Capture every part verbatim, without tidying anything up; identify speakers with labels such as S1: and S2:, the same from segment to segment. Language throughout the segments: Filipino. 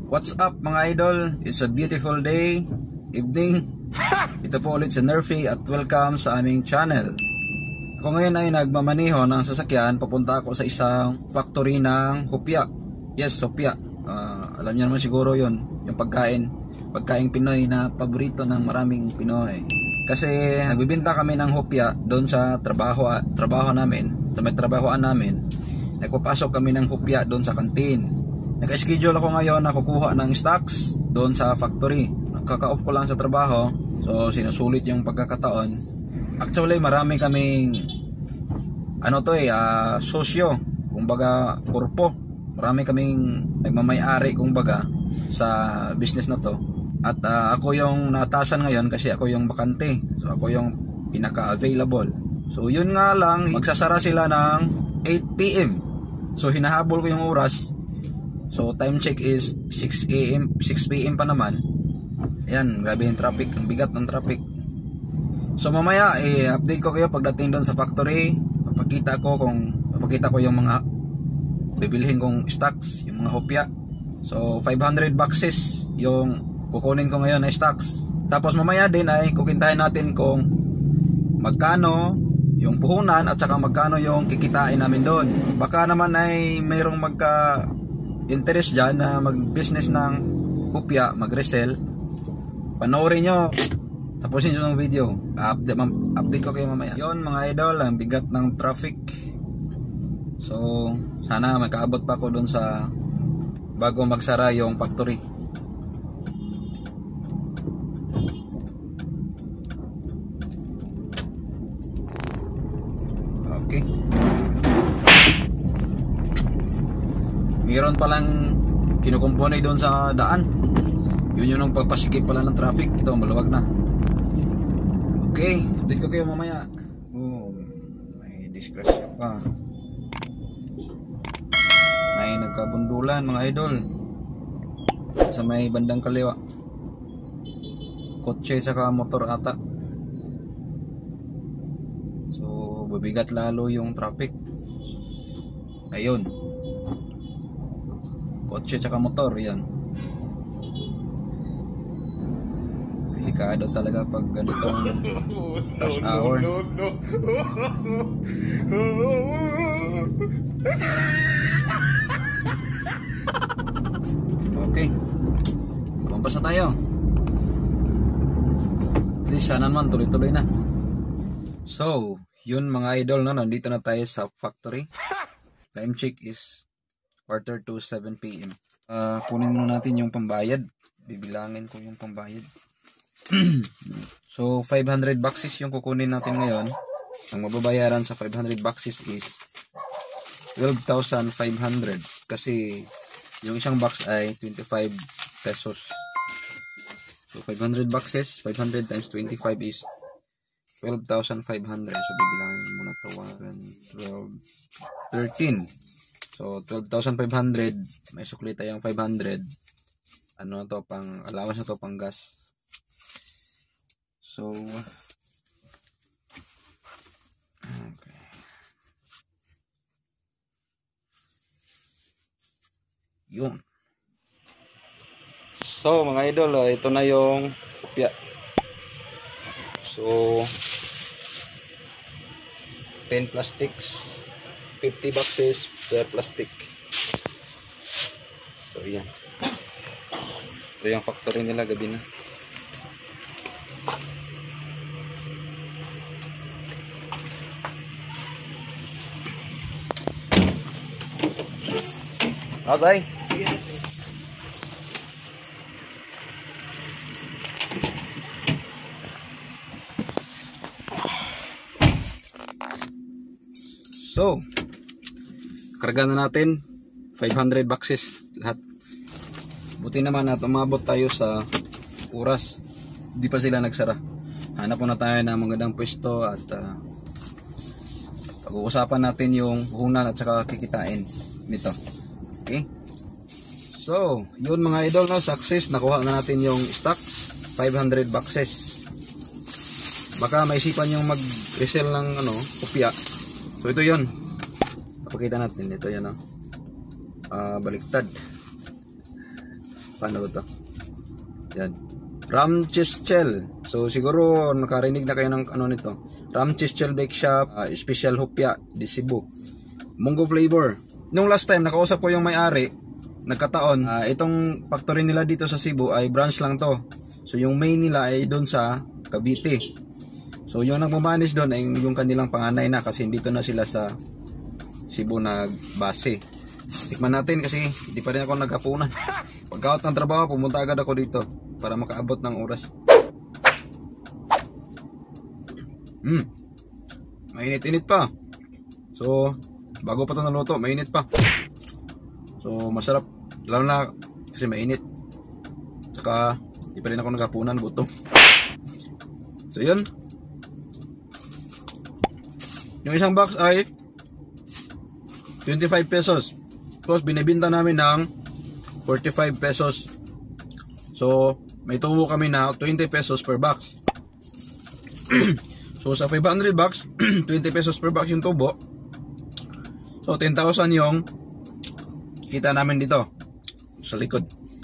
S1: What's up mga idol? It's a beautiful day, evening. Ito po ulit si Nerfy at welcome sa aming channel. Ako ngayon ay nagmamaniho ng sasakyan. Papunta ako sa isang factory ng hopya. Yes, hopya. uh, Alam niyo naman siguro yun, yung pagkain Pagkain Pinoy na paborito ng maraming Pinoy. Kasi nagbibenta kami ng hopya doon sa trabaho, trabaho namin. Sa may trabahoan namin, nagpapasok kami ng hopya doon sa kantin. Naka-schedule ako ngayon na kukuha ng stocks doon sa factory. Kaka-off ko lang sa trabaho, so sinusulit yung pagkakataon. Actually marami kaming ano to eh, uh, sosyo, kumbaga kurpo. Marami kaming nagmamay-ari kumbaga sa business na to. At uh, ako yung natasan ngayon kasi ako yung bakante. So ako yung pinaka-available. So yun nga lang, magsasara sila ng eight p m So hinahabol ko yung oras. So time check is six a m six p m pa naman. Ayan, grabe yung traffic, ang bigat ng traffic. So mamaya i-update ko kayo pagdating doon sa factory. Papakita ko kung papakita ko yung mga bibilhin kong stocks, yung mga hopya. So five hundred boxes yung kukunin ko ngayon na stocks. Tapos mamaya din ay kukintahin natin kung magkano yung puhunan at saka magkano yung kikitain namin doon. Baka naman ay mayroong magka interest dyan na mag-business ng hopya, mag-resell. Panoorin nyo, tapusin nyo ng video. Update, update ko kayo mamaya. Yun mga idol, ang bigat ng traffic. So sana makaabot pa ako doon sa bago magsara yung factory. Okay. Mayroon palang kinukumponay doon sa daan. Yun yun ang pagpasikip pala ng traffic. Ito maluwag na. Okay, update ko kayo mamaya. Oh, may disgrasya pa. May nagkabundulan mga idol sa may bandang kaliwa. Kotse saka motor ata. So babigat lalo yung traffic. Ayun, kotse tsaka motor, yan. Delikado talaga pag ganitong rush hour. Okay, lumabas na tayo. At least sana naman tuloy-tuloy na. So yun mga idol, no, nandito na tayo sa factory. Time check is quarter to seven p m Uh, kunin muna natin yung pambayad. Bibilangin ko yung pambayad. So five hundred boxes yung kukunin natin ngayon. Ang mababayaran sa five hundred boxes is twelve thousand five hundred. Kasi yung isang box ay twenty-five pesos. So five hundred boxes, five hundred times twenty-five is twelve thousand five hundred. So bibilangin muna ito. one, twelve, thirteen. So twelve thousand five hundred, may sukli tayong five hundred. Ano to, pang allowance na to, pang gas. So okay. Yun. So mga idol, ito na yung hopya. So ten plastics, fifty boxes per plastic. So yan, ito yung factory nila gabi na. Okay. So karga na natin five hundred boxes lahat. Buti naman at umabot tayo sa oras, di pa sila nagsara. Hanap muna tayo ng magandang pwesto at uh, pag-uusapan natin yung puhunan at saka kikitain nito. Okay, so yun mga idol, no, success, nakuha na natin yung stocks, five hundred boxes. Baka maisipan yung mag-resell ng ano, hopya. So ito yun, pakita natin ito, yan, no? uh, baliktad. paano ba to? Yan. Ramchischel. So siguro nakarinig na kayo ng ano nito. Ramchischel Bake Shop, uh, Special Hopya di Cebu. Munggo flavor. Nung last time nakausap ko yung may-ari, nagkataon, uh, itong factory nila dito sa Cebu ay branch lang to. So yung main nila ay doon sa Cavite. So yung nagmamanage doon ay yung kanilang panganay na kasi dito na sila sa Cebu nagbase. Tikman natin kasi hindi pa rin ako naghapunan. Pagka-out ng trabaho, pumunta agad ako dito para makaabot ng oras. Hmm. Mainit-init pa. So, bago pa ito naluto, mainit pa. So, masarap. Lalo na kasi mainit. Saka, hindi pa rin ako naghapunan, gutom. So, yun. Yung isang box ay twenty-five pesos. Tapos, binibinta namin ng forty-five pesos. So, may tubo kami na twenty pesos per box. So, sa five hundred box, twenty pesos per box yung tubo. So, ten thousand yung kita namin dito sa likod.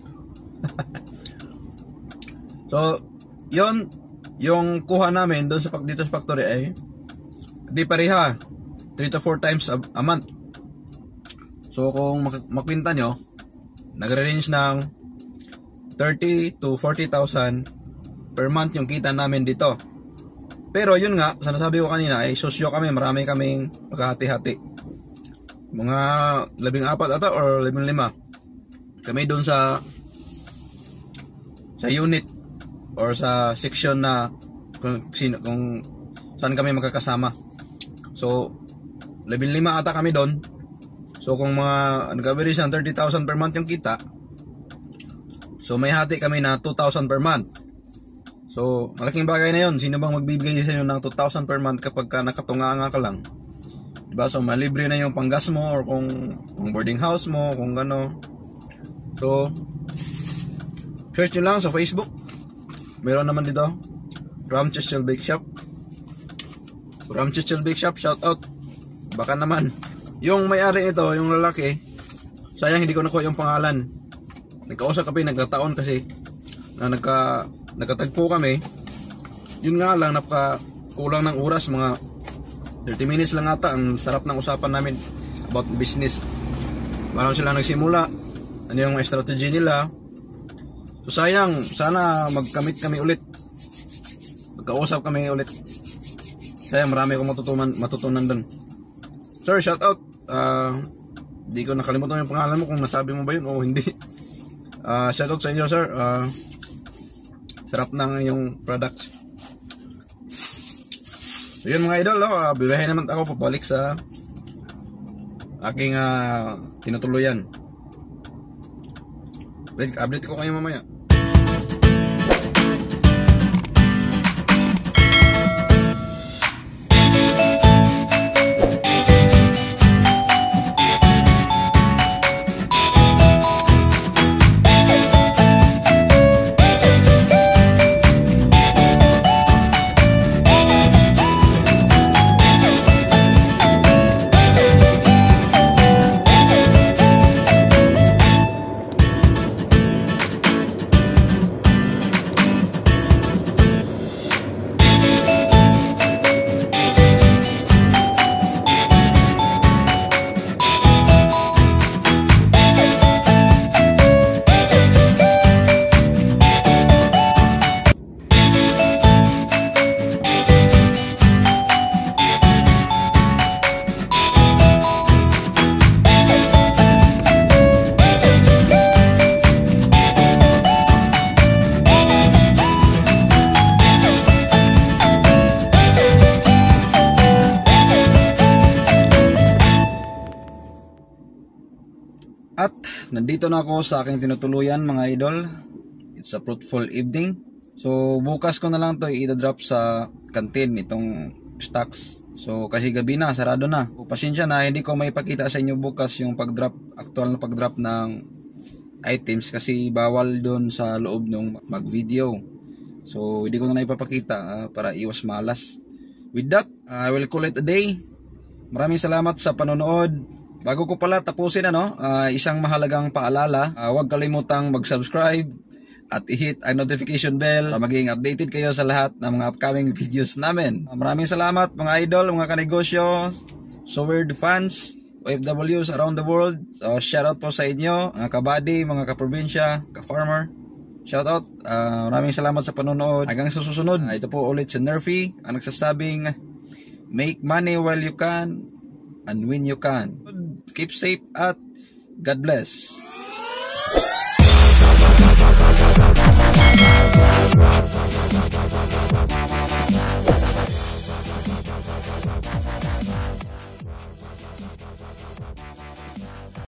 S1: So, yon yung kuha namin doon sa dito sa factory ay di pareha, three to four times a, a month. So, kung mak makwinta nyo, nagre-range ng thirty to forty thousand per month yung kita namin dito. Pero yun nga, sinasabi ko kanina ay sosyo kami, marami kaming magkahati-hati. Mga labing apat ata or labing lima. Kami doon sa sa unit or sa section na kung, sino, kung saan kami magkakasama. So, labing lima ata kami doon. So kung mga nag-average ng thirty thousand per month yung kita, so may hati kami na two thousand per month. So malaking bagay na yun. Sino bang magbibigay sa inyo ng two thousand per month kapag ka nakatunganga ka lang, diba? So malibre na yung panggas mo or kung, kung boarding house mo, kung gano. So search nyo lang sa Facebook, meron naman dito Ramchischel Bake Shop. Ramchischel Bake Shop, shout out. Baka naman yung may-ari nito, yung lalaki, sayang hindi ko nakuha yung pangalan. Nagkausap kami, nagkataon kasi na nagka, nagkatagpo kami. Yun nga lang, napaka kulang ng oras, mga thirty minutes lang ata. Ang sarap ng usapan namin about business. Paano sila nagsimula, ano yung strategy nila. So sayang, sana magkamit kami ulit, magkausap kami ulit. Sayang, marami akong matutunan, matutunan dun. Sir, shout out. Uh, di ko nakalimutan yung pangalan mo kung nasabi mo ba yun o hindi. Uh, shout out sa inyo, sir. Uh, sarap ng yung products. So yun mga idol, oh, uh, bibahe naman ako papalik sa aking uh, tinutuluyan. Update ko kayo mamaya. At nandito na ako sa aking tinutuluyan mga idol. It's a fruitful evening. So bukas ko na lang to i-drop sa kantin itong stocks. So kasi gabi na, sarado na. So, pasensya na, hindi ko may pakita sa inyo bukas yung pag-drop, actual na pag-drop ng items kasi bawal doon sa loob ng mag-video. So hindi ko na ipapakita uh, para iwas malas. With that, uh, I will call it a day. Maraming salamat sa panonood. Bago ko pala tapusin ano, uh, isang mahalagang paalala, uh, huwag kalimutang mag-subscribe at i-hit ang notification bell para maging updated kayo sa lahat ng mga upcoming videos namin. Uh, maraming salamat mga idol, mga kanegosyo, Sowerd fans, O F Ws around the world. So shout out po sa inyo, mga kabady, mga kaprobinsya, ka-farmer. Shout out, uh, maraming salamat sa panonood. Hanggang sa susunod, uh, ito po ulit si Nerfy, ang nagsasabing, make money while you can and when you can. Keep safe at God bless.